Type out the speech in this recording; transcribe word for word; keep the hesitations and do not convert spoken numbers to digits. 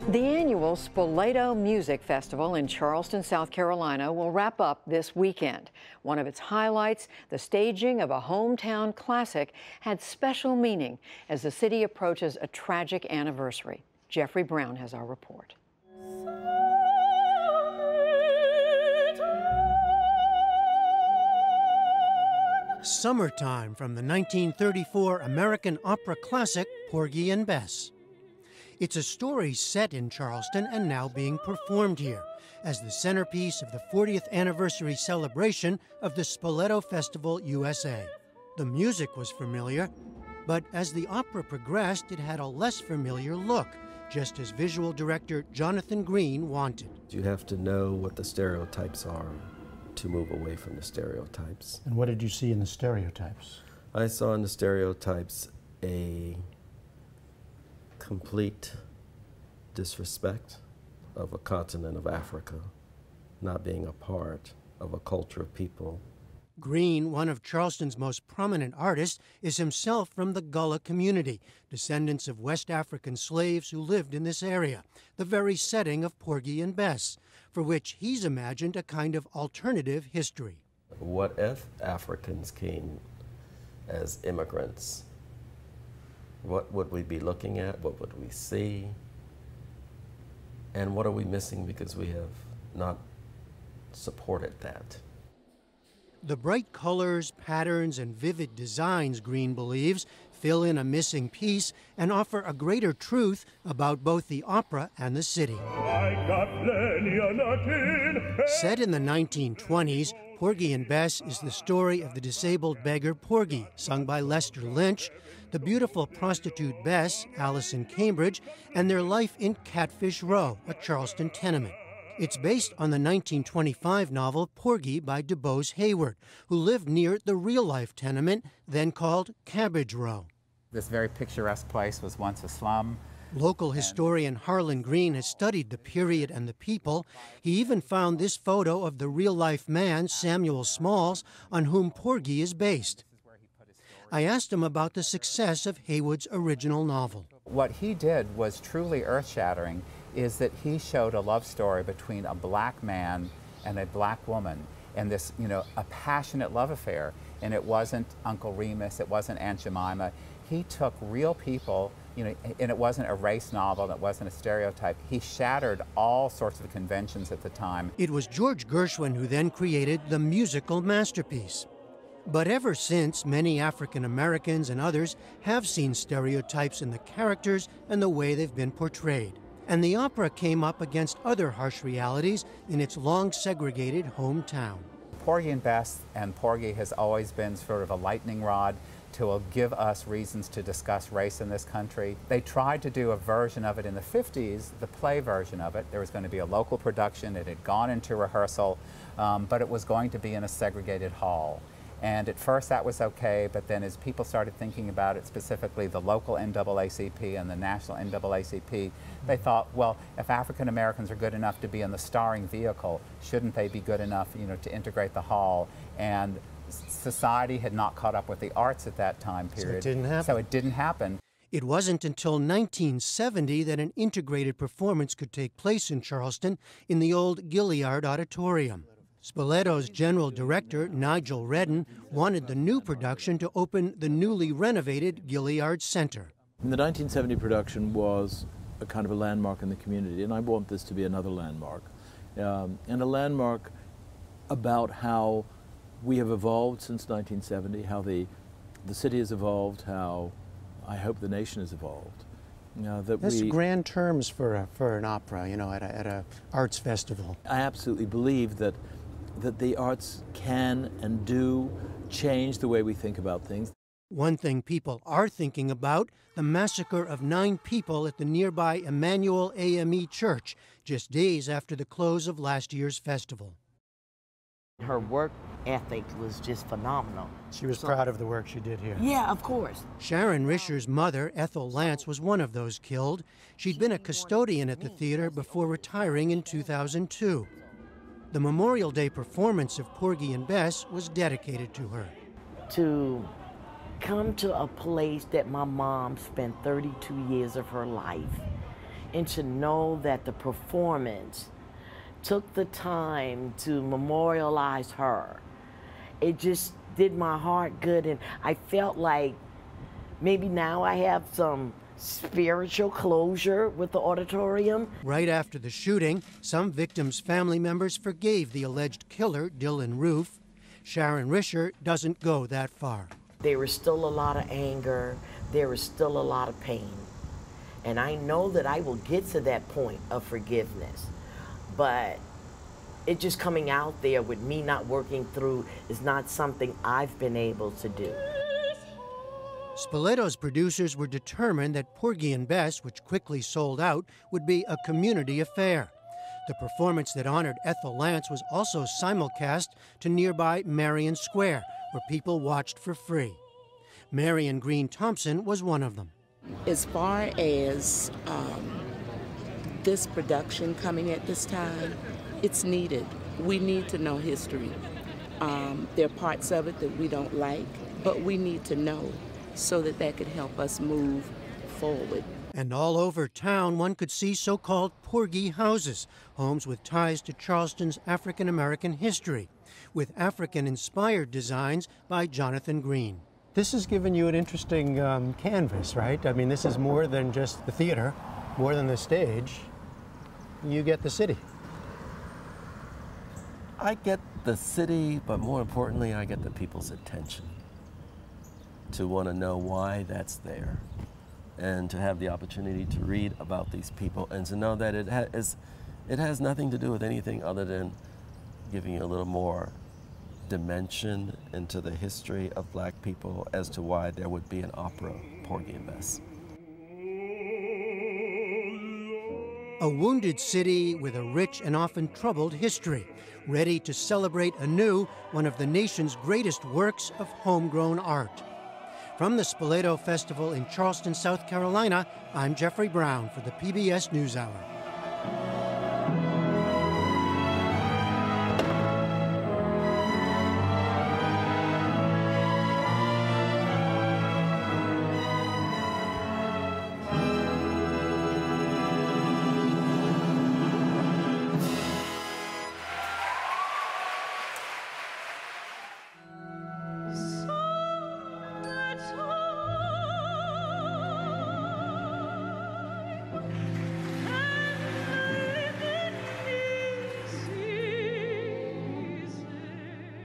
The annual Spoleto Music Festival in Charleston, South Carolina will wrap up this weekend. One of its highlights, the staging of a hometown classic, had special meaning as the city approaches a tragic anniversary. Jeffrey Brown has our report. Summertime from the nineteen thirty-four American opera classic Porgy and Bess. It's a story set in Charleston and now being performed here as the centerpiece of the fortieth anniversary celebration of the Spoleto Festival U S A. The music was familiar, but as the opera progressed, it had a less familiar look, just as visual director Jonathan Green wanted. You have to know what the stereotypes are to move away from the stereotypes. And what did you see in the stereotypes? I saw in the stereotypes a complete disrespect of a continent of Africa not being a part of a culture of people. Green, one of Charleston's most prominent artists, is himself from the Gullah community, descendants of West African slaves who lived in this area, the very setting of Porgy and Bess, for which he's imagined a kind of alternative history. What if Africans came as immigrants? What would we be looking at? What would we see? And what are we missing because we have not supported that? The bright colors, patterns, and vivid designs, Green believes, fill in a missing piece and offer a greater truth about both the opera and the city. Set in the nineteen twenties, Porgy and Bess is the story of the disabled beggar Porgy, sung by Lester Lynch, the beautiful prostitute Bess, Allison Cambridge, and their life in Catfish Row, a Charleston tenement. It's based on the nineteen twenty-five novel Porgy by DuBose Hayward, who lived near the real-life tenement, then called Cabbage Row. This very picturesque place was once a slum. Local historian Harlan Green has studied the period and the people. He even found this photo of the real-life man, Samuel Smalls, on whom Porgy is based. I asked him about the success of Hayward's original novel. What he did was truly earth-shattering, is that he showed a love story between a black man and a black woman, and this, you know, a passionate love affair. And it wasn't Uncle Remus, it wasn't Aunt Jemima. He took real people, you know, and it wasn't a race novel, it wasn't a stereotype. He shattered all sorts of conventions at the time. It was George Gershwin who then created the musical masterpiece. But ever since, many African Americans and others have seen stereotypes in the characters and the way they've been portrayed. And the opera came up against other harsh realities in its long segregated hometown. Porgy and Bess and Porgy has always been sort of a lightning rod to give us reasons to discuss race in this country. They tried to do a version of it in the fifties, the play version of it. There was going to be a local production. It had gone into rehearsal, um, but it was going to be in a segregated hall. And at first that was okay, but then as people started thinking about it, specifically the local N double A C P and the national N double A C P, they thought, well, if African Americans are good enough to be in the starring vehicle, shouldn't they be good enough, you know, to integrate the hall? And society had not caught up with the arts at that time period. So it didn't happen. So it didn't happen. It wasn't until nineteen seventy that an integrated performance could take place in Charleston in the old Gilliard Auditorium. Spoleto's general director, Nigel Redden, wanted the new production to open the newly renovated Gilliard Center. The nineteen seventy production was a kind of a landmark in the community, and I want this to be another landmark. Um, and a landmark about how we have evolved since nineteen seventy, how the, the city has evolved, how I hope the nation has evolved. Uh, that That's we, grand terms for, a, for an opera, you know, at a, at a arts festival. I absolutely believe that that the arts can and do change the way we think about things. One thing people are thinking about, the massacre of nine people at the nearby Emmanuel A M E Church, just days after the close of last year's festival. Her work ethic was just phenomenal. She was so, proud of the work she did here. Yeah, of course. Sharon Risher's mother, Ethel Lance, was one of those killed. She'd been a custodian at the theater before retiring in two thousand two. The Memorial Day performance of Porgy and Bess was dedicated to her. To come to a place that my mom spent thirty-two years of her life and to know that the performance took the time to memorialize her, it just did my heart good, and I felt like maybe now I have some spiritual closure with the auditorium. Right after the shooting, some victims' family members forgave the alleged killer, Dylan Roof. Sharon Risher doesn't go that far. There was still a lot of anger. There was still a lot of pain. And I know that I will get to that point of forgiveness. But it just coming out there with me not working through is not something I've been able to do. Spoletos producers were determined that Porgy and Bess, which quickly sold out, would be a community affair. The performance that honored Ethel Lance was also simulcast to nearby Marion Square, where people watched for free. Marion Green Thompson was one of them. As far as um, this production coming at this time, it's needed. We need to know history. Um, there are parts of it that we don't like, but we need to know so that that could help us move forward. And all over town, one could see so-called Porgy houses, homes with ties to Charleston's African-American history, with African-inspired designs by Jonathan Green. This has given you an interesting um, canvas, right? I mean, this is more than just the theater, more than the stage. You get the city. I get the city, but more importantly, I get the people's attention to want to know why that's there, and to have the opportunity to read about these people and to know that it, ha is, it has nothing to do with anything other than giving you a little more dimension into the history of black people as to why there would be an opera, Porgy and Bess. A wounded city with a rich and often troubled history, ready to celebrate anew one of the nation's greatest works of homegrown art. From the Spoleto Festival in Charleston, South Carolina, I'm Jeffrey Brown for the P B S NewsHour.